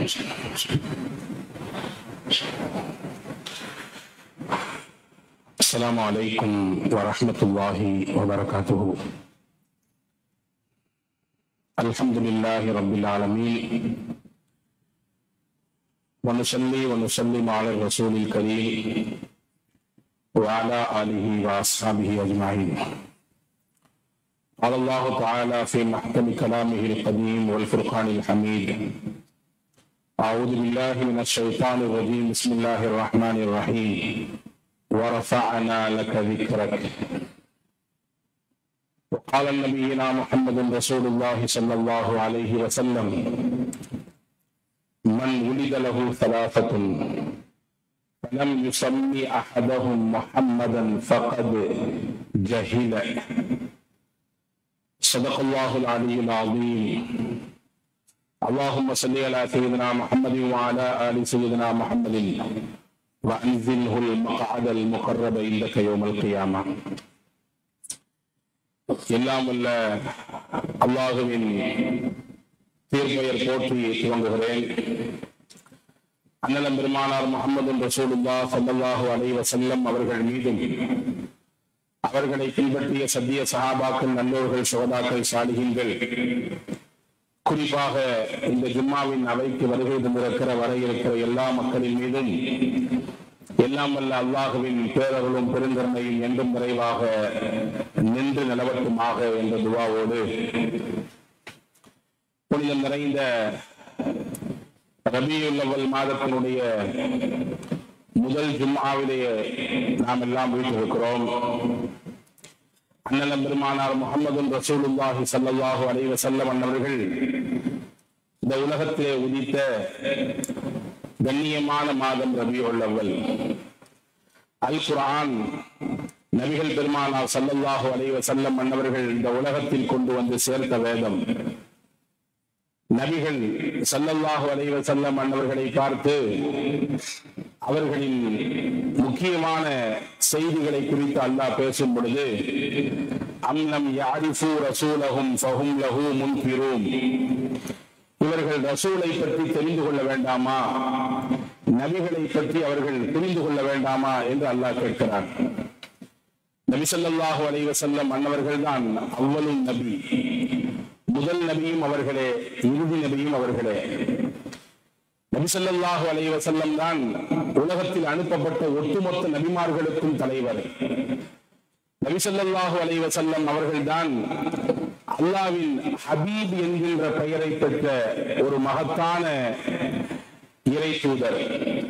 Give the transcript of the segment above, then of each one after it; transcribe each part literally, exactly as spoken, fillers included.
السلام عليكم ورحمة الله وبركاته. الحمد لله رب العالمين، ونصلي ونسلم على الرسول الكريم وعلى آله وأصحابه أجمعين. قال الله تعالى في محكم كلامه القديم والفرقان الحميد: أعوذ بالله من الشيطان الرجيم، بسم الله الرحمن الرحيم، ورفعنا لك ذكرك. وقال نبينا محمد رسول الله صلى الله عليه وسلم: من ولد له ثلاثة فلم يسمي أحدهم محمدا فقد جهل. صدق الله العلي العظيم. اللهم صل على سيدنا محمد وعلى آل سيدنا محمد وأنزله المقعد المقرب عندك يوم القيامة. எல்லாம் வல்ல அல்லாஹுவின் தீர்ப்பெயர் போற்றி துவங்குகிறேன். அண்ணலம் பெருமானார் முஹம்மது ரசூலுல்லாஹ் ஸல்லல்லாஹு அலைஹி வஸல்லம் அவர்கள் மீதும், அவர்களை பின்பற்றிய சத்திய சஹாபாக்கள், நல்லோர்கள், சுஹதாக்கள், சாலிஹீன்கள், குறிப்பாக இந்த ஜும்மாவின் அவைக்கு வருகை தந்திருக்கிற வர இருக்கிற எல்லா மக்களின் மீதும் எல்லாம் வல்ல அல்லாஹுவின் பேரருளும் பெருந்தன்மையும் என்றும் விரைவாக நின்று நிலவட்டுமாக என்ற துவாவோடு, புனிதம் நிறைந்த ரபியுல் அவ்வல் மாதத்தினுடைய முதல் ஜும்ஆவிலேயே நாம் எல்லாம் வீட்டிருக்கிறோம். அண்ணலம் பெருமானார் முஹம்மது ரசூலுல்லாஹி ஸல்லல்லாஹு அலைஹி வஸல்லம் அன்னவர்கள் இந்த உலகத்திலே உதித்த கண்ணியமான மாதம் ரபியுல் அவ்வல். அல் குர்ஆன் நபிகள் பெருமானார் ஸல்லல்லாஹு அலைஹி வஸல்லம் அன்னவர்கள் இந்த உலகத்தில் கொண்டு வந்து சேர்த்த வேதம். நபிகள் ஸல்லல்லாஹு அலைஹி வஸல்லம் அன்னவர்களை பார்த்து அவர்களின் முக்கியமான செய்திகளை குறித்து அல்லாஹ் பேசும் பொழுது, அம்லம் யாரிஃபு ரசூலஹும் ஃபஹும் லஹு முன்கிரூன், இவர்கள் ரசூலை பற்றி தெரிந்து கொள்ள வேண்டாமா, நபிகளை பற்றி அவர்கள் புரிந்து கொள்ள வேண்டாமா என்று அல்லாஹ் கேட்கிறார். நபி ஸல்லல்லாஹு அலைஹி வஸல்லம் அன்னவர்கள் தான் அவ்வலும் நபி, முதல் நபியும் அவர்களே, இறுதி நபியும் அவர்களே. நபி ஸல்லல்லாஹு அலைஹி வஸல்லம் தான் உலகத்தில் அனுப்பப்பட்ட ஒட்டுமொத்த நபிமார்களுக்கும் தலைவர். நபி ஸல்லல்லாஹு அலைஹி வஸல்லம் அவர்கள் தான் அல்லாஹ்வின் ஹபீப் என்கின்ற பெயரை பெற்ற ஒரு மகத்தான இறை தூதர்.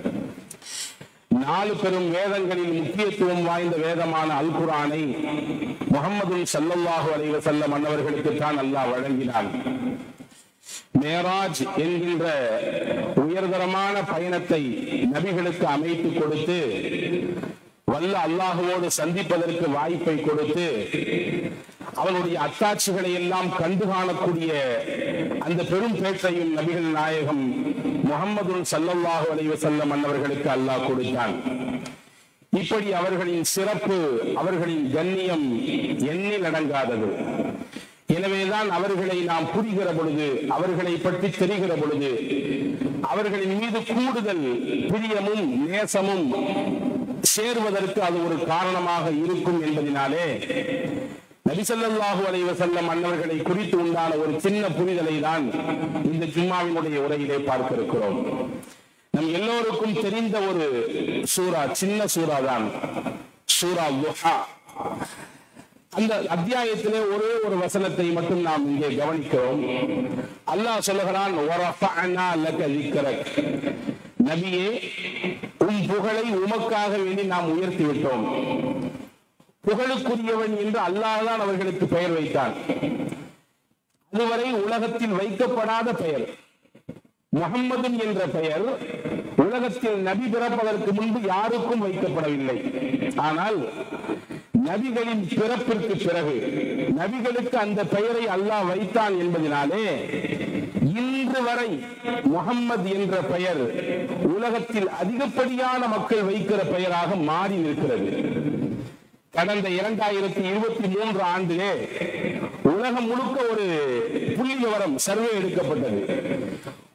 நாலு பெரும் வேதங்களில் முக்கியத்துவம் வாய்ந்த வேதமான அல் குர்ஆனை முஹம்மது ஸல்லல்லாஹு அலைஹி வஸல்லம் அன்னவர்களுக்கு தான் அல்லாஹ் வழங்கினான். மேராஜ் என்கின்ற உயர்தரமான பயணத்தை நபிகளுக்கு அமைத்து கொடுத்து, வல்ல அல்லாஹுவோடு சந்திப்பதற்கு வாய்ப்பை கொடுத்து, அவருடைய அத்தாட்சிகளை எல்லாம் கண்டு காணக்கூடிய அந்த பெரும் பேற்றையும் நபிகள் நாயகம் முஹம்மது ஸல்லல்லாஹு அலைஹி வஸல்லம் அன்னவர்களுக்கு அல்லாஹ் கொடுத்தான். இப்படி அவர்களின் சிறப்பு, அவர்களின் கண்ணியம் எண்ணில் அடங்காதது. எனவேதான் அவர்களை நாம் புரிகிற பொழுது, அவர்களை பற்றி தெரிகிற பொழுது, அவர்களின் மீது கூடுதல் பிரியமும் நேசமும் சேர்வதற்கு அது ஒரு காரணமாக இருக்கும் என்பதனாலே நபி ஸல்லல்லாஹு அலைஹி வஸல்லம் அன்னவர்களை குறித்து உண்டான ஒரு சின்ன புரிதலை தான் இந்த ஜும்மாவினுடைய உரையிலே பார்க்க இருக்கிறோம். நம் எல்லோருக்கும் தெரிந்த ஒரு சூரா, சின்ன சூரா தான் சூரா துஹா. அந்த அத்தியாயத்திலே ஒரே ஒரு வசனத்தை மட்டும் நாம் இங்கே கவனிக்கிறோம். அல்லாஹ் சொல்லுகிறான், வரஃபஅனா லக ذிக்ரக், நபியே, உம் புகழை உமக்காக வேண்டி நாம் உயர்த்தி விட்டோம். புகழுக்குரியவன் என்று அல்லாஹ் தான் அவர்களுக்கு பெயர் வைத்தான். அதுவரை உலகத்தில் வைக்கப்படாத பெயர் முஹம்மது என்ற பெயர் உலகத்தில் நபி பிறப்பதற்கு முன்பு யாருக்கும் வைக்கப்படவில்லை. ஆனால் நபிகளின் பிறப்பிற்கு பிறகு நபிகளுக்கு அந்த பெயரை அல்லாஹ் வைத்தான் என்பதனாலே இன்று வரை முஹம்மது என்ற பெயர் உலகத்தில் அதிகப்படியான மக்கள் வைக்கிற பெயராக மாறி நிற்கிறது. கடந்த இரண்டாயிரத்தி இருபத்தி மூன்று ஆண்டிலே உலகம் முழுக்க ஒரு புள்ளி விவரம் சர்வே எடுக்கப்பட்டது.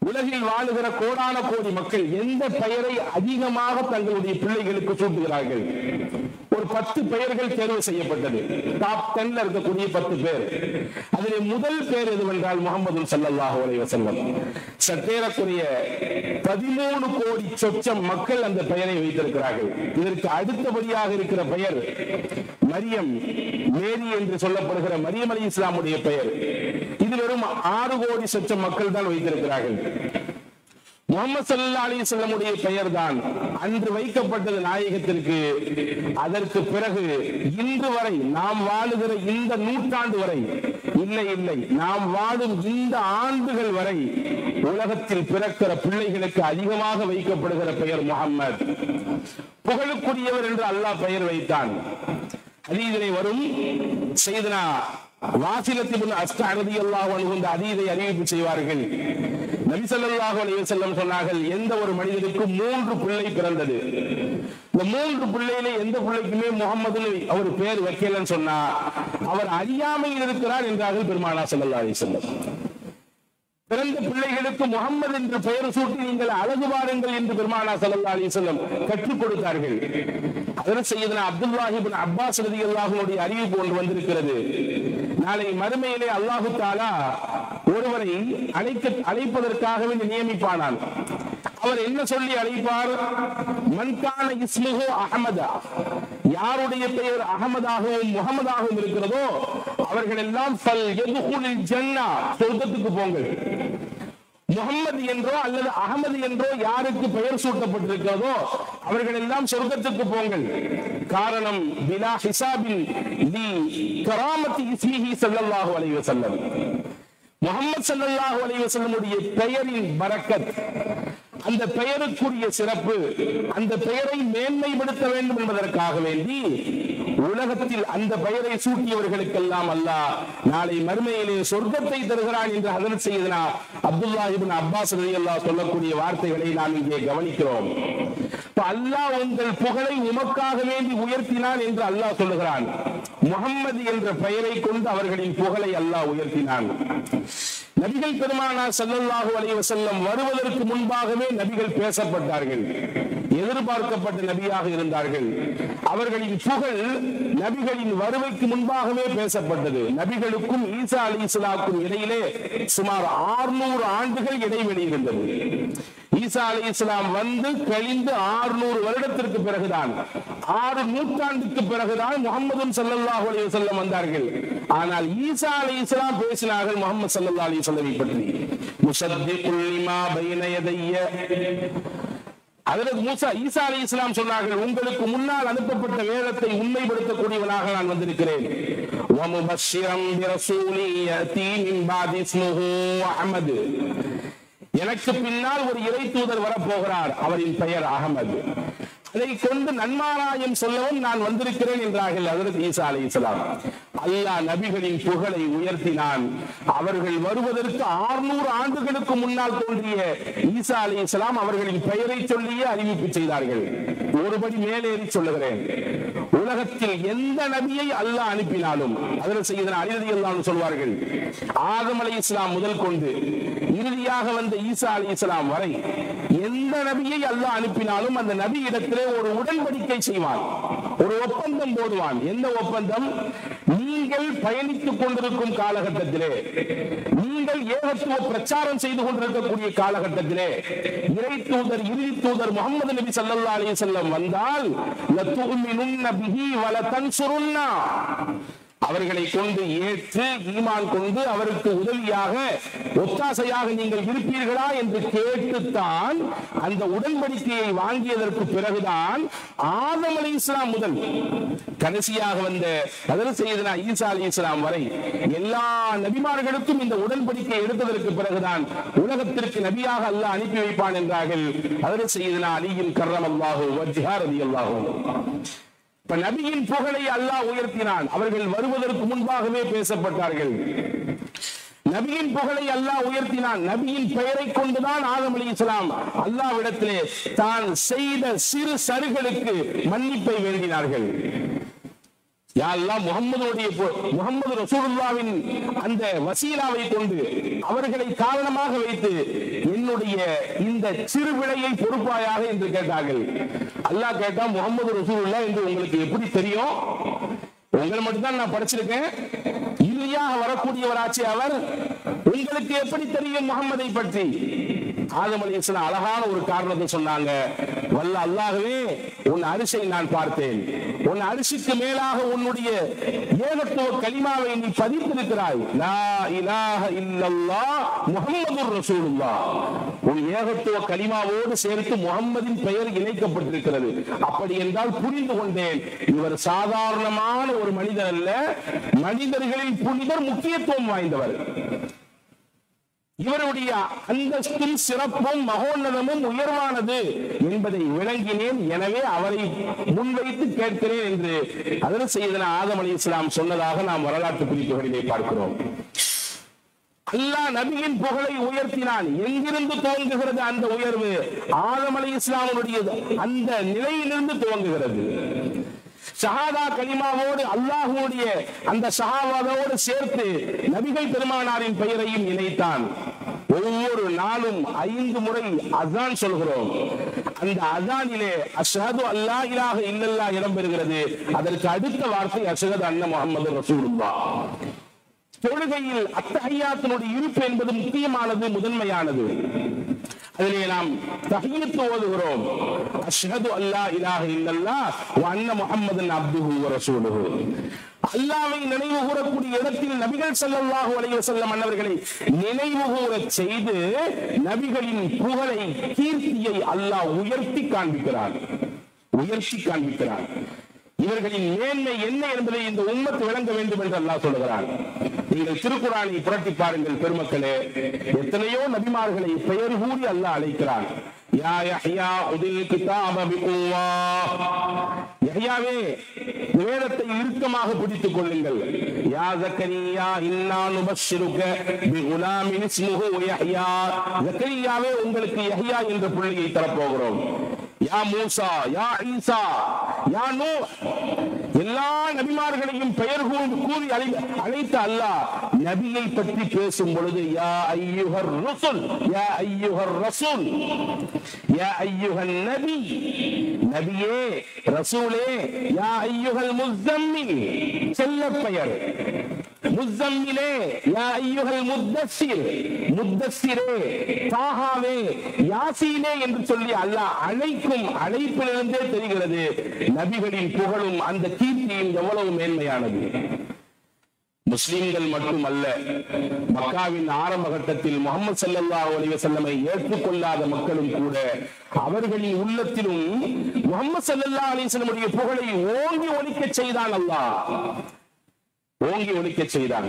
உலகில் வாழுகிற கோடான கோடி மக்கள் எந்த பெயரை அதிகமாக தங்களுடைய பிள்ளைகளுக்கு சூட்டுகிறார்கள்? ஒரு பத்து பெயர்கள் தேர்வு செய்யப்பட்டது. டாப் டென்ல இருக்கக்கூடிய பத்து பேர். அதிலே முதல் பேர் எதுவென்றால் முஹம்மது ஸல்லல்லாஹு அலைஹி வஸல்லம். சற்றேறக்குரிய பதிமூணு கோடி சொச்சம் மக்கள் அந்த பெயரை வைத்திருக்கிறார்கள். இதற்கு அடுத்தபடியாக இருக்கிற பெயர் மரியம், மேரி என்று சொல்லப்படுகிற மரியம் அலி இஸ்லாமுடைய பெயர். இது வெறும் ஆறு கோடி சொச்சம் மக்கள் தான் வைத்திருக்கிறார்கள். முஹம்மது ஸல்லல்லாஹு அலைஹி வஸல்லமுடைய பெயர் தான் அன்று வைக்கப்பட்டது நாயகத்திற்கு. அதற்கு பிறகு இன்று வரை நாம் வாழுகிற இந்த நூற்றாண்டு வரை, இல்லை இல்லை நாம் வாழும் இந்த ஆண்டுகள் வரை உலகத்தில் பிறக்கிற பிள்ளைகளுக்கு அதிகமாக வைக்கப்படுகிற பெயர் முஹம்மது. புகழுக்குரியவர் என்று அல்லாஹ் பெயர் வைத்தான். ஹதீஸிலே வரும் சையதுனா வாசிலத் இப்னு அஸ்கா ரலியல்லாஹு அன்ஹு இந்த ஹதீஸை அறிவிப்பு செய்வார்கள். நபி ஸல்லல்லாஹு அலைஹி வஸல்லம் சொன்னார்கள், எந்த ஒரு மனிதனுக்கும் மூன்று பிள்ளை பிறந்தது. இந்த மூன்று பிள்ளையிலே எந்த பிள்ளைக்குமே முகமது அவர் பேர் வைக்கலன்னு சொன்னா அவர் அறியாமையில் இருக்கிறார் என்றார்கள் பெருமானார் ஸல்லல்லாஹு அலைஹி வஸல்லம். பிறந்த பிள்ளைகளுக்கு முகமது என்று பெயர் சூட்டி நீங்கள் அழகு பாருங்கள் என்று பெருமானார் ஸல்லல்லாஹு அலைஹி வஸல்லம் கற்றுக் கொடுத்தார்கள். அதற்கு சையதுனா அப்துல்லாஹ் இப்னு அப்பாஸ் ரலியல்லாஹு அன்ஹு அறிவிப்பு ஒன்று வந்திருக்கிறது. நாளை மறுமையிலே அல்லாஹு தஆலா ஒருவரை அழைக்க அழைப்பதற்காகவே நியமிப்பானான். அவர் என்ன சொல்லி அழைப்பார்? மன்கான இஸ்முஹு அஹமதா, யாருடைய பெயர் அகமதாகவும் முகமதாகவும் இருக்கிறதோ அவர்கள் எல்லாம் ஃபல் யதுகுலில் ஜன்னா, சொர்க்கத்துக்கு போங்கள். முகமது என்றோ அல்லது அகமது என்றோ யாருக்கு பெயர் சூட்டப்பட்டிருக்கிறதோ அவர்கள் எல்லாம் சொர்க்கத்துக்கு போங்கள். காரணம் பிலா ஹிசாபின் லி கராமத்தி இஸ்மிஹி ஸல்லல்லாஹு அலைஹி வஸல்லம். முஹம்மது ஸல்லல்லாஹு அலைஹி வஸல்லமுடைய பெயரின் பரக்கத், அந்த பெயருக்குரிய சிறப்பு, அந்த பெயரை மேன்மைப்படுத்த வேண்டும் என்பதற்காக வேண்டி உலகத்தில் அந்த பெயரை சூட்டியவர்களுக்கெல்லாம் அல்லாஹ் நாளை மறுமையிலே சொர்க்கத்தை தருகிறான் என்று ஹதரத் சையதுனா அப்துல்லாஹ் இப்னு அப்பாஸ் ரலியல்லாஹு சொல்லக்கூடிய வார்த்தைகளை நாம் இங்கே கவனிக்கிறோம். அல்லாஹ் உங்கள் புகழை உமக்காக வேண்டி உயர்த்தினான் என்று அல்லாஹ் சொல்லுகிறான். முஹம்மது என்ற பெயரை கொண்டு அவர்களின் புகழை அல்லாஹ் உயர்த்தினான். நபிகள் பெருமானார் ஸல்லல்லாஹு அலைஹி வஸல்லம் வருவதற்கு முன்பாகவே நபிகள் பேசப்பட்டார்கள், எதிர்பார்க்கப்பட்ட நபியாக இருந்தார்கள். அவர்களின் புகழ் நபிகளின் வருகைக்கு முன்பாகவே பேசப்பட்டது. நபிகளுக்கும் ஈசா அலைஹிஸ்ஸலாமுக்கும் இடையிலே சுமார் ஆறுநூறு ஆண்டுகள் இடைவெளி இருந்தது. ஈசா அலைஹிஸ்ஸலாம் வந்து கழிந்து ஆறுநூறு வருடத்திற்கு பிறகுதான், ஆறு நூற்றாண்டுக்கு பிறகுதான் முஹம்மது ஸல்லல்லாஹு அலைஹி வஸல்லம் வந்தார்கள். ஆனால் ஈசா அலைஹிஸ்ஸலாம் பேசினார்கள் முஹம்மது ஸல்லல்லாஹு அலைஹி வஸல்லம் பற்றி. முஸத்திகுல் லிமா பைன யதைய, ஹஜ்ரத் மூசா ஈசா அலைஹிஸ்ஸலாம் சொன்னார்கள், உங்களுக்கு முன்னால் அனுப்பப்பட்ட வேதத்தை உண்மைப்படுத்தக்கூடியவனாக நான் வந்திருக்கிறேன். வ முபஷ்ஷிரம் பிரசூலி யதி மின் பாதி இஸ்முஹு அஹ்மத், எனக்கு பின்னால் ஒரு இறை தூதர் வரப்போகிறார், அவரின் பெயர் அகமது. அதை கொண்டு நன்மாராயம் சொல்லவும் நான் வந்திருக்கிறேன் என்றார்கள் ஹஜ்ரத் ஈசா அலைஹிஸ்ஸலாம். அல்லாஹ் நபிகளின் புகழை உயர்த்தினான். அவர்கள் வருவதற்கு ஆறுநூறு ஆண்டுகளுக்கு முன்னால் தோன்றிய ஈசா அலைஹிஸ்ஸலாம் அவர்களின் பெயரை சொல்லியே அறிவிப்பு செய்தார்கள். ஒருபடி மேலேறி சொல்லுகிறேன், உலகத்தில் எந்த நபியை அல்லாஹ் அனுப்பினாலும் அதில் செய்த அலி ரலியல்லாஹு அன்ஹு சொல்வார்கள், ஆதம் அலைஹிஸ்ஸலாம் முதல் கொண்டு இறுதியாக வந்த ஈசா அலைஹிஸ்ஸலாம் வரை எந்த நபியை அல்லாஹ் அனுப்பினாலும் அந்த நபி இடத்திலே ஒரு உடன்படிக்கை செய்வான், ஒரு ஒப்பந்தம் போடுவான். எந்த ஒப்பந்தம்? நீங்கள் பயணித்துக் கொண்டிருக்கும் காலகட்டத்திலே, நீங்கள் ஏகத்துவ பிரச்சாரம் செய்து கொண்டிருக்கக்கூடிய காலகட்டத்திலே இறை தூதர் இறுதி தூதர் முஹம்மது நபி ஸல்லல்லாஹு அலைஹி வஸல்லம் வந்தால் லதுமினுன்ன பிஹி வல தன்சுருன்னா, அவர்களை கொண்டு ஏற்று ஈமான் கொண்டு அவருக்கு உதவியாக ஒத்தாசையாக நீங்கள் இருப்பீர்களா என்று கேட்டுத்தான் அந்த உடன்படிக்கையை வாங்கியதற்கு பிறகுதான் ஆதம் அலைஹிஸ்ஸலாம் முதல் கடைசியாக வந்த ஹஜ்ரத் சையதுனா ஈசா அலைஹிஸ்ஸலாம் வரை எல்லா நபிமார்களுக்கும் இந்த உடன்படிக்கை எடுத்ததற்கு பிறகுதான் உலகத்திற்கு நபியாக அல்லாஹ் அனுப்பி வைப்பான் என்றார்கள் ஹஜ்ரத் சையதுனா அலியின் கர்ரமல்லாஹு வஜ்ஹா ரலியல்லாஹு அன்ஹு. இப்ப நபியின் புகழை அல்லாஹ் உயர்த்தினான். அவர்கள் வருவதற்கு முன்பாகவே பேசப்பட்டார்கள். நபியின் புகழை அல்லாஹ் உயர்த்தினான். நபியின் பெயரை கொண்டுதான் ஆதம் அலைஹிஸ்ஸலாம் அல்லாஹ்விடத்திலே தான் செய்த சிறு சறுகளுக்கு மன்னிப்பை வேண்டினார்கள். யா அல்லாஹ் முஹம்மதுடைய முஹம்மது ரசூலுல்லாஹ்வின் அந்த வசீலாவை கொண்டு அவர்களை காரணமாக வைத்து என்னுடைய இந்த சிறு விளையை பொறுப்பாயாக என்று கேட்டார்கள். அல்லாஹ் கேட்டா முஹம்மது ரசூலுல்லாஹ் என்று உங்களுக்கு எப்படி தெரியும்? உங்களை மட்டும்தான் நான் படிச்சிருக்கேன், இறுதியாக வரக்கூடியவராட்சி அவர், உங்களுக்கு எப்படி தெரியும் முகம்மதை பற்றி? ஆதம் அலைஹிஸ்ஸலாம் அழகான ஒரு காரணத்தை சொன்னாங்க. வல்ல அல்லாஹ்வே, உன் அரிசை நான் பார்த்தேன், உன் அரிசிக்கு மேலாக உன்னுடைய ஏகத்துவ கலிமாவை நீ பதித்திருக்கிறாய். லா இலாஹ இல்லல்லாஹ் முஹம்மதுர் ரசூலுல்லாஹ். உன் ஏகத்துவ கலிமாவோடு சேர்த்து முஹம்மதின் பெயர் இணைக்கப்பட்டிருக்கிறது. அப்படி என்றால் புரிந்து கொண்டேன், இவர் சாதாரணமான ஒரு மனிதர் அல்ல, மனிதர்களில் புனிதர், முக்கியத்துவம் வாய்ந்தவர். இவருடைய அந்தஸ்தும் சிறப்பும் மகோன்னதமும் உயர்வானது என்பதை விளங்கினேன். எனவே அவரை முன்வைத்து கேட்கிறேன் என்று அதற்கு செய்தன ஆதம் அலைஹிஸ்ஸலாம் சொன்னதாக நாம் வரலாற்று குறிப்புகளிலே பார்க்கிறோம். அல்லாஹ் நபியின் புகழை உயர்த்தினான். எங்கிருந்து துவங்குகிறது அந்த உயர்வு? ஆதம் அலைஹிஸ்ஸலாமுடைய அந்த நிலையிலிருந்து துவங்குகிறது. ஷஹாதா கலிமாவோடு அல்லாஹ்வுடைய அந்த ஷஹாதாவோடு சேர்த்து நபிகள் பெருமானாரின் பெயரையும் இணைத்தான். ஒவ்வொரு நாளும் ஐந்து முறை அஸான் சொல்கிறோம். அந்த அஸானிலே அஷ்ஹது அல்லா இலாஹ இல்லல்லாஹ் இடம்பெறுகிறது. அதற்கு அடுத்த வார்த்தை அஷ்ஹது அன்ன முஹம்மது ரசூலுல்லாஹ். தொழுகையில் அத்தஹியாத்தினுடைய இருப்பு என்பது முக்கியமானது, முதன்மையானது. அதிலே நாம் தஹியத்து ஓதுகிறோம், அஷ்ஹது அல்லா இலாஹ இல்லல்லாஹ் வ அன்ன முஹம்மதன் அப்துஹு வ ரசூலுஹு. அல்லாஹ்வை நினைவு கூறக்கூடிய இடத்தில் நபிகள் ஸல்லல்லாஹு அலைஹி வஸல்லம் அன்னவர்களை நினைவு கூறச் செய்து நபிகளின் புகழை, கீர்த்தியை அல்லாஹ் உயர்த்தி காண்பிக்கிறார், உயர்த்தி காண்பிக்கிறார். இவர்களின் மேன்மை என்ன என்பதை இந்த உம்மத்து விளங்க வேண்டும் என்று அல்லாஹ் சொல்லுகிறார். நீங்கள் திருக்குர்ஆனை புரட்டி பாருங்கள் பெருமக்களே, எத்தனையோ நபிமார்களை பெயர் கூறி அல்லாஹ் அழைக்கிறான். யா யஹ்யா உதில் கிதாப பிகுவா. யஹ்யாவே, வேதத்தை இறுக்கமாக பிடித்துக் கொள்ளுங்கள். யா ஜக்கரியா இன்னா நுபஷ்ஷிருக பிகுலாமின் இஸ்முஹு யஹ்யா. ஜக்கரியாவே, உங்களுக்கு யஹ்யா என்ற பிள்ளையை தரப்போகிறோம். யா மூசா, யா ஈசா, யா நூஹ், எல்லா நபிமார்களையும் பெயர் கூறி அழைத்த அல்லாஹ் நபியை பற்றி பேசும் பொழுது யா அய்யுஹர் ரசூல், யா அய்யுஹர் ரசூல், யா அய்யுஹன் நபி, நபியே, ரசூலே, யா அய்யுஹல் முஸம்மில், செல்ல பெயர் முஸம்மிலே, யா அய்யுஹல் முத்தஸ்ஸிர், முத்தஸ்ஸிரே, தாஹாவே, யாசீனே என்று சொல்லி அல்லாஹ் அழைக்கும் அழைப்பிலிருந்தே தெரிகிறது நபிகளின் புகழும் அந்த கீர்த்தியும் எவ்வளவு மேன்மையானது. முஸ்லிம்கள் மட்டுமல்ல, மக்காவின் ஆரம்ப கட்டத்தில் முஹம்மது ஸல்லல்லாஹு அலைஹி வஸல்லமை ஏற்றுக்கொள்ளாத மக்களும் கூட அவர்களின் உள்ளத்திலும் முஹம்மது ஸல்லல்லாஹு அலைஹி வஸல்லமுடைய புகழை ஓங்கி ஒலிக்க செய்தான். அல்லாஹ் ஓங்கி ஒலிக்க செய்தான்.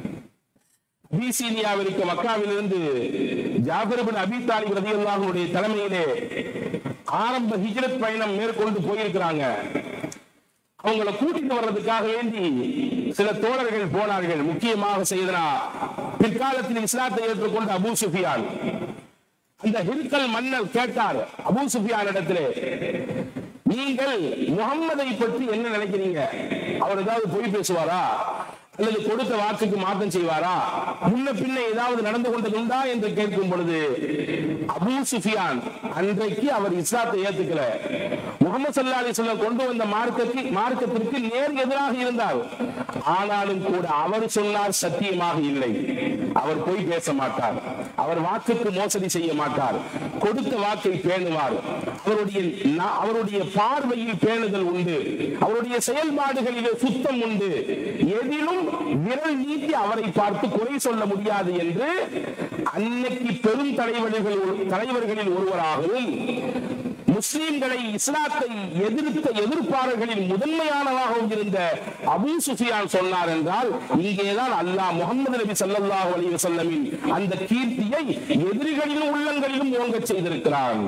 அபிசீனியாவிற்கு மக்காவிலிருந்து ஜாஃபர் இப்னு அபீ தாலிப் ரலியல்லாஹு அன்ஹுடைய தலைமையிலே ஆரம்ப ஹிஜ்ரத் பயணம் மேற்கொண்டு போயிருக்கிறாங்க. அவங்களை கூட்டிட்டு வர்றதுக்காக வேண்டி சில தோழர்கள் போனார்கள். முக்கியமாக செய்தனா பிற்காலத்தில் இஸ்லாத்தை ஏற்றுக்கொண்ட அபூ சுஃபியான். அந்த ஹிர்கல் மன்னர் கேட்டார் அபூ சுஃபியான் இடத்திலே, நீங்கள் முஹம்மதை பற்றி என்ன நினைக்கிறீங்க? அவர் ஏதாவது பொய் பேசுவாரா அல்லது கொடுத்த வாக்குக்கு மாற்றம் செய்வாரா, முன்ன பின்ன ஏதாவது நடந்து கொண்டதுண்டா என்று கேட்கும் பொழுது அபூ சுஃபியான் அன்றைக்கு அவர் இஸ்லாத்தை ஏத்துக்கல. முஹம்மது ஸல்லல்லாஹு அலைஹி வஸல்லம் கொண்டு வந்த மார்க்கத்திற்கு மார்க்கத்திற்கு நேர் எதிராக இருந்தார். ஆனாலும் கூட அவர் சொன்னார் சத்தியமாக இல்லை, அவர் பொய் பேச மாட்டார், அவர் வாக்குக்கு மோசடி செய்ய மாட்டார், கொடுத்த வாக்கை பேணுவார், அவருடைய அவருடைய பார்வையில் பேணுதல் உண்டு, அவருடைய செயல்பாடுகளிலே சுத்தம் உண்டு, எதிலும் விரல் நீட்டி அவரை பார்த்து குறை சொல்ல முடியாது என்று அன்னைக்கு பெரும் தலைவர்கள் தலைவர்களில் ஒருவராகவும் முஸ்லிம்களை இஸ்லாத்தை எதிர்த்த எதிர்ப்பாளர்களில் முதன்மையானவாகவும் இருந்த அபூ சுஃபியான் சொன்னார் என்றால், இங்கேதான் அல்லாஹ் முஹம்மது நபி ஸல்லல்லாஹு அலைஹி வஸல்லமின் அந்த கீர்த்தியை எதிரிகளிலும் உள்ளங்களிலும் ஓங்கச் செய்திருக்கிறான்.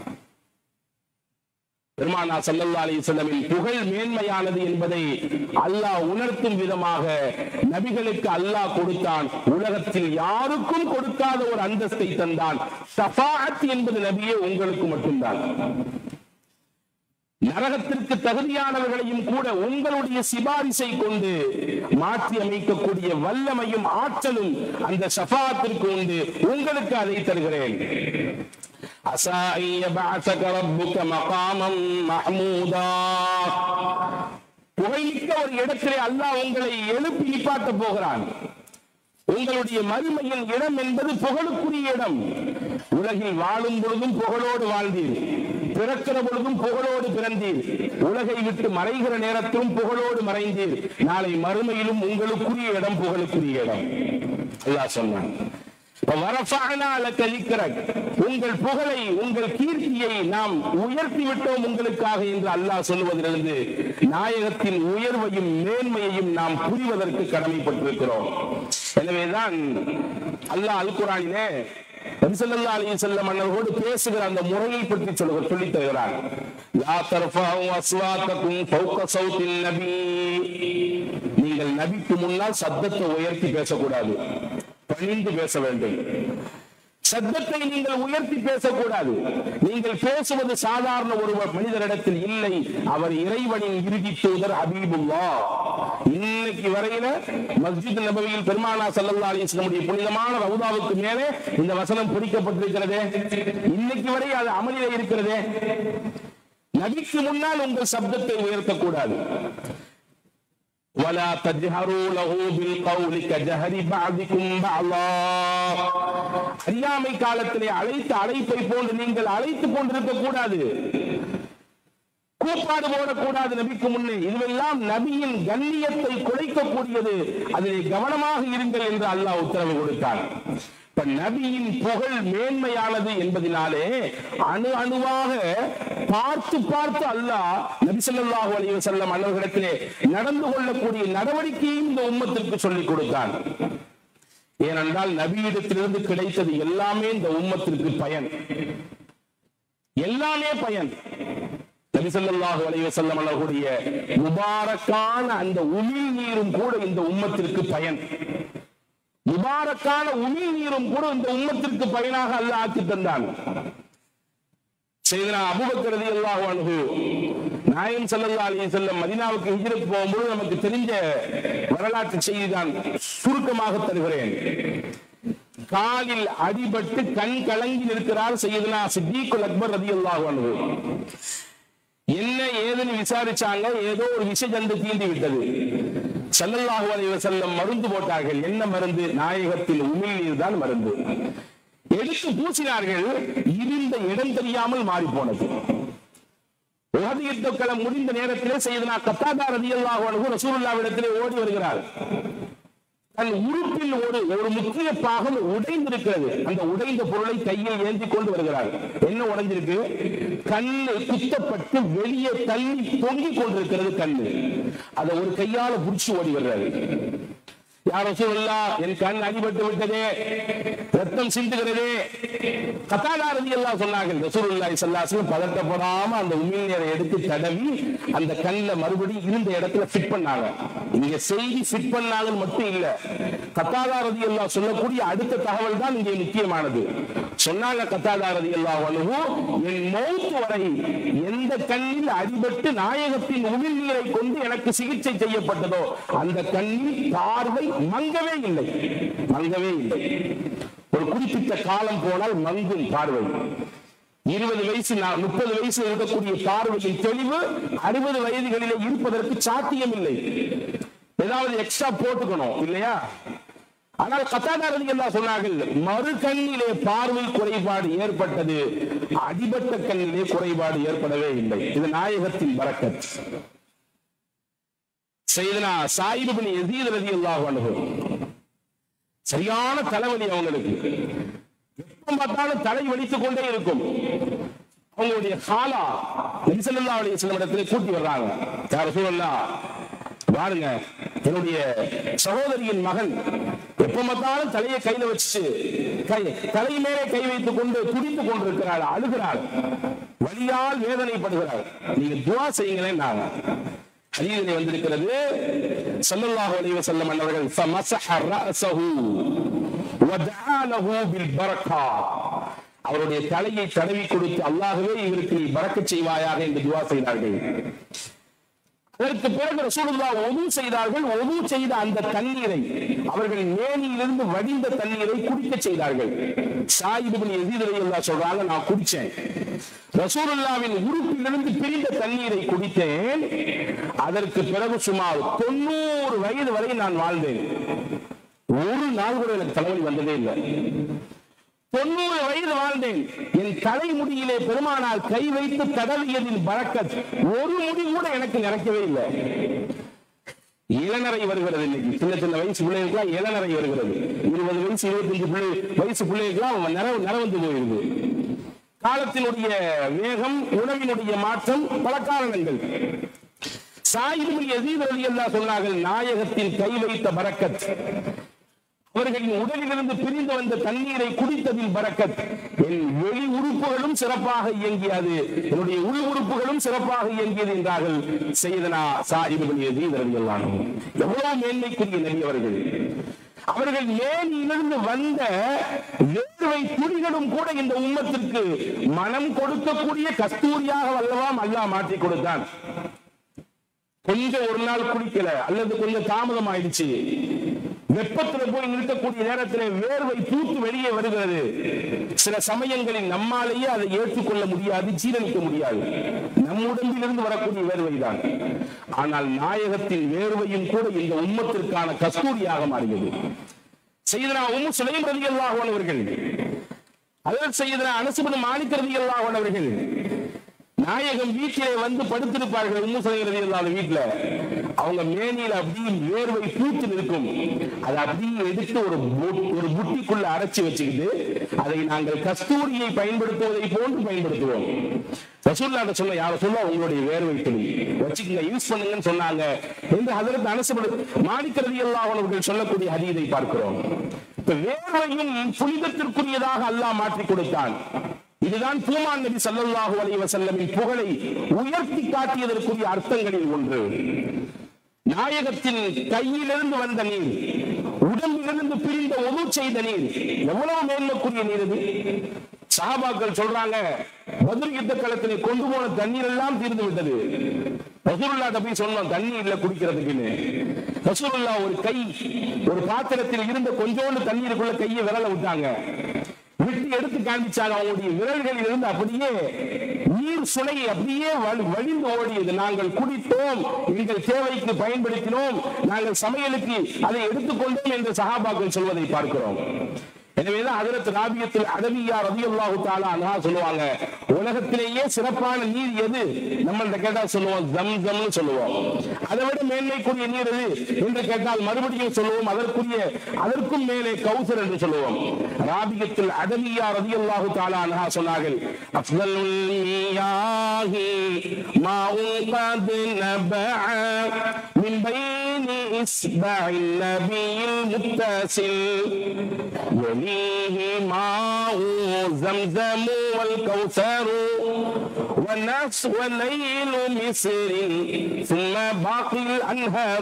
பெருமானார் ஸல்லல்லாஹு அலைஹி வஸல்லமின் புகழ் மேன்மையானது என்பதை அல்லாஹ் உணர்த்தும் விதமாக நபிகளுக்கு அல்லாஹ் கொடுத்தான். உலகத்தில் யாருக்கும் கொடுக்காத ஒரு அந்தஸ்தை தந்தான். ஷஃபாஅத் என்பது நபியே உங்களுக்கு மட்டும்தான். நரகத்திற்கு தகுதியானவர்களையும் கூட உங்களுடைய சிபாரிசை கொண்டு மாற்றி அமைக்கக்கூடிய வல்லமையும் ஆற்றலும் அந்த ஷஃபாஅத்திற்கு உண்டு. உங்களுக்கு அதை தருகிறேன். அஸா யபஅஸக ரப்புக மகாமம் மஹ்மூதா. புகழ்மிக்க ஒரு இடத்திலே அல்லாஹ் உங்களை எழுப்பி நிப்பாட்ட போகிறான். உங்களுடைய மறுமையின் இடம் என்பது புகழுக்குரிய இடம். உலகில் வாழும் பொழுதும் புகழோடு வாழ்ந்தீர், பிறக்கிற பொழுதும் புகழோடு பிறந்தீர், உலகை விட்டு மறைகிற நேரத்திலும் புகழோடு மறைந்தீர். நாளை மறுமையிலும் உங்களுக்குரிய இடம் புகழுக்குரிய இடம். அல்லாஹ் சொன்னான், உங்கள் புகழை உங்கள் கீர்த்தியை நாம் உயர்த்தி விட்டோம் உங்களுக்காக என்று அல்லாஹ் சொல்லுவதிலிருந்து நாயகத்தின் உயர்வையும் மேன்மையையும் நாம் புரிவதற்கு கடமைப்பட்டிருக்கிறோம். எனவேதான் அல்லாஹ் அல் குர்ஆனிலே நபி ஸல்லல்லாஹு அலைஹி வஸல்லம் அவர்களோடு பேசுகிற அந்த முறையை பற்றி சொல்லுகிற சொல்லித் தருகிறார். லா தர்ஃபஉ அஸ்வாத்தகும் ஃபௌக ஸௌத்தின் நபி. நீங்கள் நபிக்கு முன்னால் சத்தத்தை உயர்த்தி பேசக்கூடாது, பணிந்து பேச வேண்டும். சத்தத்தை நீங்கள் உயர்த்தி பேசக்கூடாது. நீங்கள் பேசுவது சாதாரண ஒரு மனிதரிடத்தில் இல்லை, அவர் இறைவனின் இறுதி தூதர் ஹபீபுல்லாஹ். இன்னைக்கு வரையில மஸ்ஜித் நபவியில் பெருமானார் ஸல்லல்லாஹு அலைஹி வஸல்லம் புனிதமான ரவுதாவுக்கு மேலே இந்த வசனம் பொறிக்கப்பட்டிருக்கிறதே, இன்னைக்கு வரை அது அமலிலே இருக்கிறதே. நபிக்கு முன்னால் உங்கள் சப்தத்தை உயர்த்தக்கூடாது. ولا تجهروا له بالقول كجهر بعضكم بعضا. அறியாமை காலத்திலே அழைத்த அழைப்பை போன்று நீங்கள் அழைத்துக் கொண்டிருக்க கூடாது, கூப்பாடு போடக்கூடாது நபிக்கு முன்னே. இதுவெல்லாம் நபியின் கண்ணியத்தை குலைக்கக்கூடியது, அதிலே கவனமாக இருங்கள் என்று அல்லாஹ் உத்தரவு கொடுத்தார். நபியின் புகழ் மேன்மையானது என்பதனாலே அணு அணுவாக பார்த்து பார்த்து அல்லாஹ் நபி ஸல்லல்லாஹு அலைஹி வஸல்லம் அவர்களிடத்திலே நடந்து கொள்ளக்கூடிய நடவடிக்கையை இந்த உம்மத்திற்கு சொல்லிக் கொடுத்தான். ஏனென்றால் நபியிடத்திலிருந்து கிடைத்தது எல்லாமே இந்த உம்மத்திற்கு பயன், எல்லாமே பயன். நபி ஸல்லல்லாஹு அலைஹி வஸல்லம் அவர்களுடைய முபாரக்கான அந்த உமிழ் நீரும் கூட இந்த உம்மத்திற்கு பயன். முபாரக்கான உமிழ் நீரும் கூட இந்த உம்மத்திற்கு பயனாக அல்லாஹ் ஆக்கி தந்தான். சையதுனா அபூபக்கர் ரலியல்லாஹு அன்ஹு நாயகம் ஸல்லல்லாஹு அலைஹி வஸல்லம் மதீனாவுக்கு ஹிஜ்ரத் போகும்போது நமக்கு தெரிஞ்ச வரலாற்று செய்தி தான் சுருக்கமாக தருகிறேன். காலில் அடிபட்டு கண் கலங்கி நிற்கிறார் சையதுனா சித்தீக்குல் அக்பர் ரலியல்லாஹு அன்ஹு. என்ன ஏதுன்னு விசாரிச்சாங்க, ஏதோ ஒரு விஷ ஜந்து தீண்டி விட்டது. ஸல்லல்லாஹு அலைஹி வஸல்லம் மருந்து போட்டார்கள். என்ன மருந்து? நாயகத்தின் உமிழ்நீர் தான் மருந்து. எடுத்து பூசினார்கள், இருந்த இடம் தெரியாமல் மாறி போனது. உஹது யுத்தம் முடிந்த நேரத்திலே சையதுனா கத்தாதா ரலியல்லாஹு அன்ஹு ரசூலுல்லாஹ்விடத்திலே ஓடி வருகிறார். தன் உறுப்பில் ஒரு ஒரு முக்கிய பாகம் உடைந்திருக்கிறது. அந்த உடைந்த பொருளை கையில் ஏந்தி கொண்டு வருகிறார். என்ன உடைஞ்சிருக்கு? கண்ணு குத்தப்பட்டு வெளியே தள்ளி தொங்கிக் கொண்டிருக்கிறது கண்ணு. அதை ஒரு கையால புடிச்சு ஓடி வர்றாரு. யா ரசூலுல்லாஹ், என் கண் அடிபட்டு விட்டதே, ரத்தம் சிந்துகிறதே. கத்தாதா ரலியல்லாஹு சொன்னார்கள். ரசூலுல்லாஹி ஸல்லல்லாஹு அலைஹி வஸல்லம் பதட்டப்படாம அந்த உமிழ்நீரை எடுத்து தடவி அந்த கண்ணுல மறுபடியும் இருந்த இடத்துல ஃபிட் பண்ணாங்க. இங்க செய்தி ஃபிட் பண்ணாங்க மட்டும் இல்ல, கத்தாதா ரலியல்லாஹு சொல்லக்கூடிய அடுத்த தகவல் தான் இங்கே முக்கியமானது. சொன்னாங்க கத்தாதா ரலியல்லாஹு அன்ஹு, என் மௌத் வரை எந்த கண்ணில் அடிபட்டு நாயகத்தின் உமிழ்நீரை கொண்டு எனக்கு சிகிச்சை செய்யப்பட்டதோ அந்த கண்ணில் பார்வை மங்கவே இல்லை, மங்கவே இல்லை. ஒரு குறிப்பிட்ட காலம் போனால் மங்கும் பார்வை. இருபது வயசு முப்பது வயசு இருக்கக்கூடிய பார்வையின் தெளிவு அறுபது வயதுகளிலே இருப்பதற்கு சாத்தியம் இல்லை. ஏதாவது எக்ஸ்ட்ரா போட்டுக்கணும் இல்லையா? ஆனால் கத்தாதா ரலியல்லாஹு சொன்னார்கள், மறு கண்ணிலே பார்வை குறைபாடு ஏற்பட்டது, அடிபட்ட கண்ணிலே குறைபாடு ஏற்படவே இல்லை. இது நாயகத்தின் பரக்கத். சையதுனா ஸாயித் இப்னு யஸீத் ரலியல்லாஹு அன்ஹு, சரியான தலைவலி அவங்களுக்கு. எப்ப பார்த்தாலும் தலை வலித்துக் கொண்டே இருக்கும். அவங்களுடைய காலா நபி ஸல்லல்லாஹு அலைஹி வஸல்லம் இடத்திலே கூட்டி வர்றாங்க. யா ரசூலல்லாஹ், பாருங்க, என்னுடைய சகோதரியின் மகன் எப்ப பார்த்தாலும் தலையை கையில வச்சு கை தலை மேலே கை வைத்துக் கொண்டு துடித்துக் கொண்டிருக்கிறாள், அழுகிறாள், வலியால் வேதனைப்படுகிறாள். நீங்க துஆ செய்யுங்களேன். நாங்க ஹதீஸிலே வந்திருக்கிறது, ஸல்லல்லாஹு அலைஹி வஸல்லம் அவர்கள் ஃபமஸஹ ரஅஸஹு வதஆ லஹு பில் பரக்கா, அவருடைய தலையை தடவி கொடுத்து அல்லாஹ்வே இவருக்கு பரக்கத் செய்வாயாக என்று துஆ செய்தார்கள். அதற்கு பிறகு ரசூலுல்லாஹ் ஒது செய்தார்கள். ஒது செய்த அந்த தண்ணீரை அவர்கள் மேனியிலிருந்து வடிந்த தண்ணீரை குடிக்க செய்தார்கள். ஸாயித் இப்னு யஸீத் ரலியல்லாஹு சொல்றாங்க, நான் குடிச்சேன். ரசூலுல்லாஹ்வின் உறுப்பிலிருந்து பிரிந்த தண்ணீரை குடித்தேன். அதற்கு பிறகு சுமார் தொண்ணூறு வயது வரை நான் வாழ்ந்தேன். ஒரு நாள் கூட எனக்கு தலைவலி வந்ததே இல்லை. தொண்ணூறு வயது வாழ்ந்தேன். என் தலைமுடியிலே பெருமானால் கை வைத்து தடவியதின் பரக்கத் ஒரு முடி கூட எனக்கு நிறைக்கவே இல்லை. இளநரை வருகிறது. இன்னைக்கு சின்ன சின்ன வயசு பிள்ளைகளுக்கெல்லாம் இளநரை வருகிறது. இருபது வயசு இருபத்தஞ்சு பிள்ளை வயசு பிள்ளைகளுக்கெல்லாம் நிற நிறவந்து போயிருது. காலத்தினுடைய வேகம், உணவினுடைய மாற்றம், பல காரணங்கள். ஸாயித் இப்னு யஸீத் ரலியல்லாஹு சொன்னார்கள், நாயகத்தின் கை வைத்த பரக்கத், அவர்களின் உடலிலிருந்து பிரிந்து வந்த தண்ணீரை குடித்ததின் பரக்கத், என் வெளி உறுப்புகளும் சிறப்பாக இயங்கியது, என்னுடைய உள் உறுப்புகளும் சிறப்பாக இயங்கியது என்றார்கள் சையதுனா ஸாயித் இப்னு யஸீத் ரலியல்லாஹு அன்ஹு. எவ்வளவு மேன்மைக்குரிய நபி அவர்கள். அவர்கள் மேலிருந்து வந்த வேர்வை துளிகளும் கூட இந்த உம்மத்திற்கு மனம் கொடுக்கக்கூடிய கஸ்தூரியாக வல்லவாம் அல்லாஹ் மாற்றி கொடுத்தான். கொஞ்சம் ஒரு நாள் குடிக்கல அல்லது கொஞ்சம் தாமதம் ஆயிடுச்சு, வெப்பத்துல போய் நிற்கக்கூடிய நேரத்தில் வேர்வை பூத்து வெளியே வருகிறது. சில சமயங்களில் நம்மாலேயே அதை ஏற்றுக்கொள்ள முடியாது, ஜீரணிக்க முடியாது. நம் உடம்பிலிருந்து வரக்கூடிய வேர்வை தான். ஆனால் நாயகத்தின் வேர்வையும் கூட இந்த உம்மத்திற்கான கஸ்தூரியாக மாறியது. சையதுனா உம்மு சுலைம் ரலியல்லாஹு அன்ஹா அவர்கள், ஹஜ்ரத் சையதுனா அனஸ் இப்னு மாலிக் ரலியல்லாஹு அன்ஹு அவர்கள் நாயகம் வீட்டிலே வந்து படுத்திருப்பார்கள். உம்மு சுலைம் ரலியல்லாஹு அன்ஹா வீட்டுல அவங்க மேனியில அப்படியே வேர்வை பூத்து நிற்கும். அதை அப்படியே எடுத்து ஒரு ஒரு புட்டிக்குள்ள அரைச்சி வச்சுக்கிட்டு அதை நாங்கள் கஸ்தூரியை பயன்படுத்துவதை போன்று பயன்படுத்துவோம். ரசூலுல்லாஹ் சொன்ன யார சொல்ல உங்களுடைய வேர்வை துளி வச்சுக்கங்க, யூஸ் பண்ணுங்கன்னு சொன்னாங்க என்று ஹஜ்ரத் அனஸ் இப்னு மாலிக் ரலியல்லாஹு அன்ஹு அவர்கள் சொல்லக்கூடிய ஹதீஸை பார்க்கிறோம். வேர்வையும் புனிதத்திற்குரியதாக அல்லாஹ் மாற்றி கொடுத்தான். இதுதான் பூமான் நபி ஸல்லல்லாஹு அலைஹி வஸல்லமின் புகழை உயர்த்தி காட்டியதற்குரிய அர்த்தங்களில் ஒன்று. நாயகத்தின் கையிலிருந்து வந்த நீர், உடம்பிலிருந்து பிரிந்த ஒது செய்த நீர், எவ்வளவு மேன்மைக்குரிய நீர் இது. சஹாபாக்கள் சொல்றாங்க, பத்ர் யுத்த களத்திலே கொண்டு போன தண்ணீர் எல்லாம் தீர்ந்து விட்டது. ரசூலுல்லாஹ் போய் சொன்னோம் தண்ணீர் இல்ல குடிக்கிறதுக்குன்னு. ரசூலுல்லாஹ் ஒரு கை ஒரு பாத்திரத்தில் இருந்த கொஞ்சோண்டு தண்ணீருக்குள்ள கையை விரல விட்டாங்க. விட்டு எடுத்து காண்பிச்சாங்க. அவங்களுடைய விரல்களில் இருந்து அப்படியே நீர் சுனை அப்படியே வழிந்து ஓடியது. நாங்கள் குடித்தோம், எங்கள் தேவைக்கு பயன்படுத்தினோம், நாங்கள் சமையலுக்கு அதை எடுத்துக்கொண்டோம் என்று சஹாபாக்கள் சொல்வதை பார்க்கிறோம். எனவேதான் ஹஜ்ரத் ராபியத்துல் அடவியா ரலியல்லாஹு தஆலா அன்ஹா சொல்லுவாங்க, உலகத்திலேயே சிறப்பான நீர் எது நம்மள்ட்ட கேட்டா சொல்லுவோம் ஜம்ஸம்னு சொல்லுவோம். அதை விட மேன்மைக்குரிய நீர் எது என்று கேட்டால் மறுபடியும் சொல்லுவோம் அதற்குரிய அதற்கும் மேலே கௌசர் என்று சொல்லுவோம். ராபியத்துல் அடவியா ரலியல்லாஹு தஆலா அன்ஹா சொன்னார்கள், அஃதலுல் மியாஹி மாஉன் கத் நபஅ மின் பைனி இஸ்பஇல் நபியில் முத்தஸில் يليه ماء زمزم والكوثر والنفس والليل مصر ثم باقي الأنهار.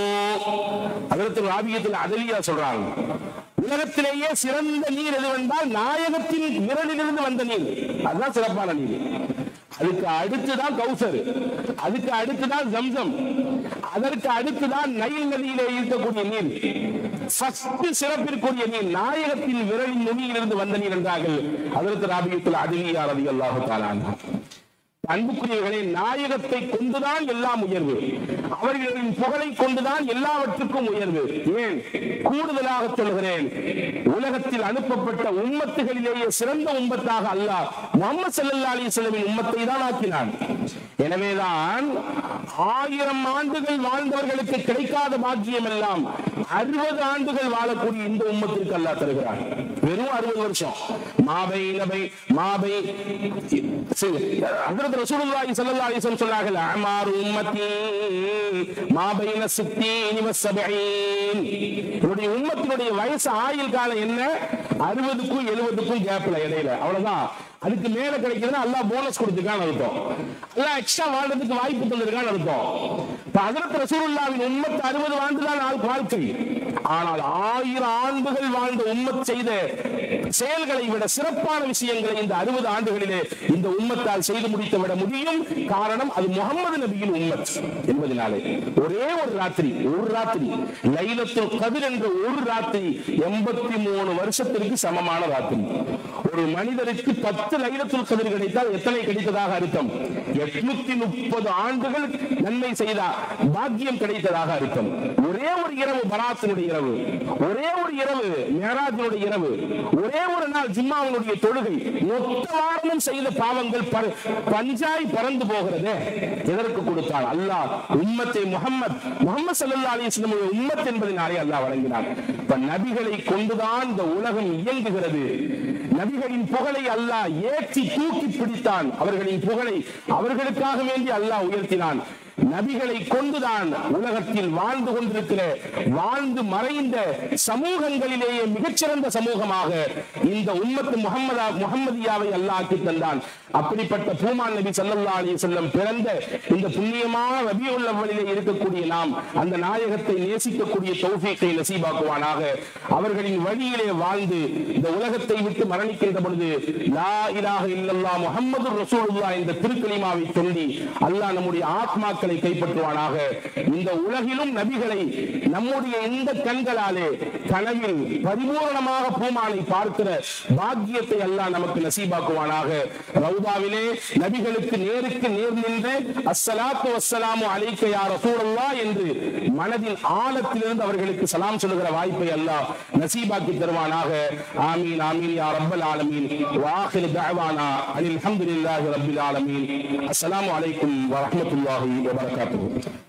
ஹஜ்ரத் ராபியத்துல் அடவியா சொல்றாங்க, உலகத்திலேயே சிறந்த நீர் எதுவென்றால் நாயகத்தின் விரலிலிருந்து வந்த நீர், அதுதான் சிறப்பான நீர். அதுக்கு அடுத்துதான் கௌசர், அதுக்கு அடுத்துதான் ஜம்சம், அதற்கு அடுத்துதான் நைல் நதியிலே இருக்கக்கூடிய நீர். சிறப்பிற்குரிய நீர் நாயகத்தின் விரலின் நுனியிலிருந்து வந்த நீர் என்றார்கள் ஹஜ்ரத் ராபியத்துல் அடவியா ரலியல்லாஹு தஆலா அன்ஹு. அன்புக்குரியவர்களே, நாயகத்தை கொண்டுதான் எல்லாம் உயர்வு, அவர்களின் புகழை கொண்டுதான் எல்லாவற்றுக்கும் உயர்வு. ஏன் கூடுதலாக சொல்கிறேன், உலகத்தில் அனுப்பப்பட்ட உம்மத்துகளிலேயே சிறந்த உம்மத்தாக அல்லாஹ் முஹம்மது ஸல்லல்லாஹு அலைஹி வஸல்லம் உம்மத்தை தான் ஆக்கினான். எனவேதான் ஆயிரம் ஆண்டுகள் வாழ்ந்தவர்களுக்கு கிடைக்காத பாக்கியம் எல்லாம் அறுபது ஆண்டுகள் வாழக்கூடிய இந்த உம்மத்திற்கு அல்லாஹ் தருகிறான். வெறும் அறுபது வருஷம் மாபை நபை மாபை ஹஜ்ரத் ரசூலுல்லாஹி ஸல்லல்லாஹு அலைஹி வஸல்லம் சொன்னார்கள், அமாரு உம்மத்தி மாபைன சித்தீன் வ சபீன். என்னுடைய உம்மத்தினுடைய வயசு ஆயுள் காலம் என்ன? அறுபதுக்கும் எழுபதுக்கும் கேப்ல இடையில, அவ்வளவுதான். அதுக்கு மேல கிடைக்குதுன்னா அல்லாஹ் போனஸ் கொடுத்துருக்கான்னு அர்த்தம், அல்லாஹ் எக்ஸ்ட்ரா வாழ்றதுக்கு வாய்ப்பு தந்திருக்கான்னு அர்த்தம். ஹஜ்ரத் ரசூலுல்லாஹ்வின் உம்மத் அறுபது ஆண்டுதான் வாழ்க்கை. ஆனால் ஆயிரம் ஆண்டுகள் வாழ்ந்த உம்மத் செய்த செயல்களை விட சிறப்பான விஷயங்களை இந்த அறுபது ஆண்டுகளிலே இந்த உம்மத்தால் செய்து முடித்து விட முடியும். காரணம் அது முகமது நபியின் உம்மத் என்பதனாலே. ஒரே ஒரு ராத்திரி ஒரு ராத்திரி லைலத்துல் கத்ர் என்ற ஒரு ராத்திரி எண்பத்தி மூணு வருஷத்திற்கு சமமான ராத்திரி. ஒரு மனிதருக்கு பத்து லைலத்துல் கத்ர் கிடைத்தால் எத்தனை கிடைத்ததாக அர்த்தம்? எட்நூத்தி முப்பது ஆண்டுகள் நன்மை செய்தார் பாக்கியம் கிடைத்ததாக அர்த்தம். ஒரே ஒரு இரவு பராத்தினுடைய இரவு, ஒரே ஒரு இரவு மேராஜினுடைய இரவு, ஒரே ஒரு நாள் ஜும்மாவுடைய தொழுகை, மொத்த வாரமும் செய்த பாவங்கள் பஞ்சாய் பறந்து போகிறது. எதற்கு கொடுத்தார்? அல்லாஹ் உம்மத்தை முஹம்மத் முஹம்மது ஸல்லல்லாஹு அலைஹி வஸல்லம் உம்மத் என்பதனாலே அல்லாஹ் வழங்கினார். இப்ப நபிகளை கொண்டுதான் இந்த உலகம் இயங்குகிறது. நபிகளின் புகழை அல்லாஹ் ஏற்றி தூக்கி பிடித்தான். அவர்களின் புகழை அவர்களுக்காக வேண்டி அல்லாஹ் உயர்த்தினான். நபிகளை கொண்டுதான் உலகத்தில் வாழ்ந்து கொண்டிருக்கிற வாழ்ந்து மறைந்த சமூகங்களிலேயே மிகச்சிறந்த சமூகமாக இந்த உம்மத்து முஹம்மதா முஹம்மதியாவை அல்லாஹ் ஆக்கி தந்தான். அப்படிப்பட்ட பூமான் நபி ஸல்லல்லாஹு அலைஹி வஸல்லம் பிறந்த இந்த புண்ணியமான ரபியுல் அவ்வலிலே இருக்கக்கூடிய நாம் அந்த நாயகத்தை நேசிக்கக்கூடிய தௌஃபீக்கை நசீபாக்குவானாக. அவர்களின் வழியிலே வாழ்ந்து இந்த உலகத்தை விட்டு மரணிக்கின்ற பொழுது லா இலாஹ இல்லல்லாஹ் முஹம்மதுர் ரசூலுல்லாஹ் என்ற திருக்கலிமாவை சொல்லி அல்லாஹ் நம்முடைய ஆத்மாக்களை கைப்பற்றுவானாக. இந்த உலகிலும் நபிகளை நம்முடைய இந்த கண்களாலே கனவில் பரிபூர்ணமாக பூமானை பார்க்கிற பாக்கியத்தை அல்லாஹ் நமக்கு நசீபாக்குவானாக. ரவுதாவிலே நபிகளுக்கு நேருக்கு நேர் நின்று அஸ்ஸலாத்து வஸ்ஸலாமு அலைக்க யா ரசூலல்லாஹ் என்று மனதின் ஆழத்திலிருந்து அவர்களுக்கு சலாம் சொல்லுகிற வாய்ப்பை அல்லாஹ் நசீபாக்கி தருவானாக. ஆமீன் ஆமீன் யா ரப்பல் ஆலமீன். வாஹிரு தஅவானா அல்ஹம்துலில்லாஹி ரப்பில் ஆலமீன். அஸ்ஸலாமு அலைக்கும் வ ரஹ்மத்துல்லாஹி வ பரகாத்துஹு.